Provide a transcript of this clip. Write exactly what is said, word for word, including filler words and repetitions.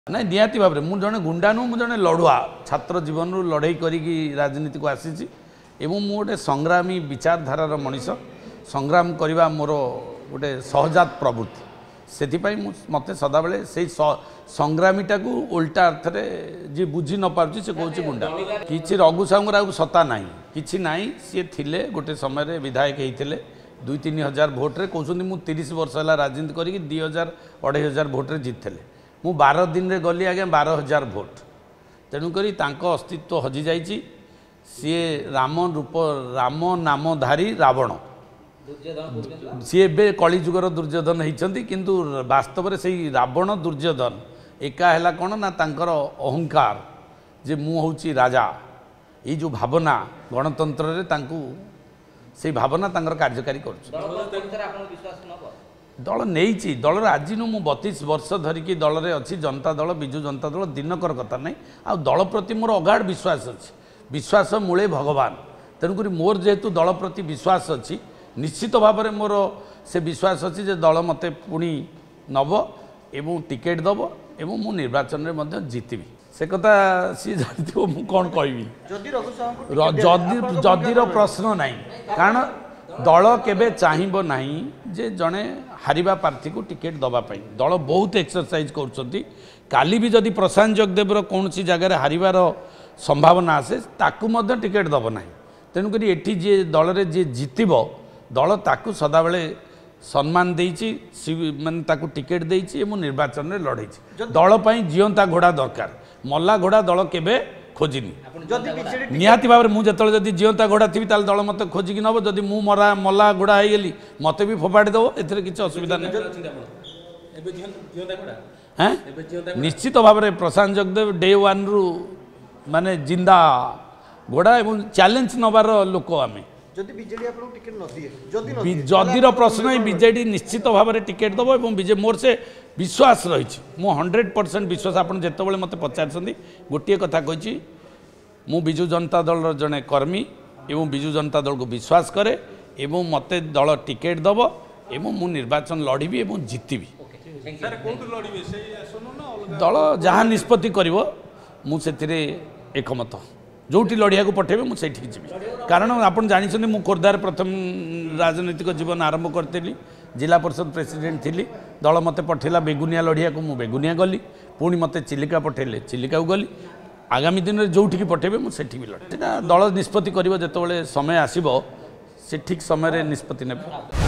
ना निहाती भाव में मुझे गुंडा नु मुझे लड़ुआ छात्र जीवन रू लड़ई करी राजनीति को आसी गोटे संग्रामी विचारधारार मनीष संग्राम करने मोर गोटे सहजात प्रवृत्ति से मत सदाबले से संग्रामीटा को उल्टा अर्थ जी बुझी न पार्टी से कौन गुंडा कि रघु साहू सत्ता ना कि ना सी थे गोटे समय विधायक होते दुई तीन हजार भोट्रे कहते मुझे तीस वर्ष है राजनीति करी दुई हजार अढ़ाई हजार भोट्रे जीतले मु बारह दिन रे गली आगे बारह हजार भोट तेणुक अस्तित्व हजि जाइए सी राम रूप राम नामधारी रावण सी ए कलिजुगर दुर्योधन होती किंतु वास्तव में से रावण दुर्योधन एका है कौन ना तांकर अहंकार जे मु हूँ राजा ये जो भावना गणतंत्र रे तांकु से भावना तांकर कार्यकारी कर दल नहीं दलर आज नु बतीस वर्ष धरिकी दल रे अच्छी जनता दल विजु जनता दल दिनकर कथा नहीं आ दल प्रति मोर अगाध विश्वास अच्छी विश्वास मूले भगवान तेणुक मोर जेहेतु दल प्रति विश्वास अच्छी निश्चित भाव में मोर से विश्वास अच्छी जे दल मते पुणी नब एवं टिकेट दब एवं मु निर्वाचन में मध्य जीतबी से कथा सी जानथिबो मु कोन कहबी जदि जदिर प्रश्न नहीं कारण दल केबे चाहिबो नहीं जे जड़े हारिबा प्रार्थी को टिकेट दवापाई दल बहुत एक्सरसाइज कर काली भी जदि प्रशांत जगदेवर कौन सी जगह हारिबार संभावना आसे ताकू मध्य टिकेट दब ना तेणुक ये जी दल रे जी जीतब दल ताकू सदाबले सम्मान देइछि माने ताकू टिकेट देइछि एवं निर्वाचन में लड़े दल पई जीवंता घोड़ा दरकार मल्ला घोड़ा दल केबे खोजिनी निहाती भाव में मुझे जदि जीवंता घोड़ा थी दल मत खोजिक नब जदि मु मरा मल्ला घोड़ा होगली मत भी फोपाड़ी दब ए किसी असुविधा नहीं निश्चित भाव में प्रशांत जगदेव डे वन रु माने जिंदा घोड़ा एवं चैलेंज नबार लोक आम जदिर प्रश्न बीजेडी निश्चित भाव में टिकेट दब और बीजे मोर से विश्वास रही मु हंड्रेड परसेंट विश्वास आप जिते मत पचार गोटे कथा कही मु बिजु जनता दल जड़े कर्मी एवं बिजु जनता दल को विश्वास करे एवं मत दल टिकेट दब एवं मु निर्वाचन लड़बी एवं जीतबी दल जहाँ निष्पत्ति करिवो मु सेतिरे एकमत जोटी लड़िया को पठेबे मुझे जी कारण आपन जानी मु खोर्धार प्रथम राजनीतिक जीवन आरंभ करी जिला परिषद प्रेसिडेंट थी दल मत पठेला बेगुनिया लड़िया को मु बेगुनिया गली पुणी मत चिलिका पठेले चिलिका को गली आगामी दिन में जोठी पठेबे मुझे भी लड़े दल निष्पत्ति कर जो समय आसब से ठीक समय निष्पत्ति ने।